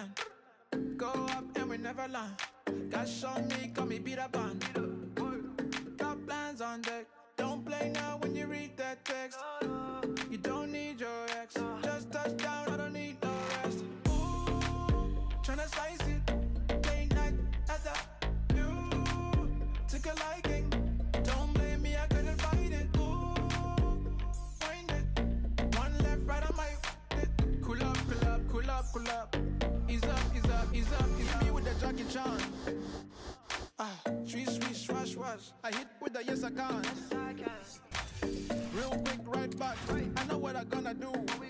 land. Go up and we never land. Cash on me, call me beat up on. Got plans on deck. Don't play now when you read that text. You don't need your ex. Just touch down, I don't need no rest. Ooh, tryna slice it. Late night at the view. Took a liking. Don't blame me, I couldn't fight it. Ooh, wind it. One left, right, I might it. Cool up, cool up, cool up, cool up. Ease up, ease up, ease up. Ease me with the Jackie Chan. Street swish, swash, wash. I hit with the yes I can. Real quick, right back. I know what I gonna do.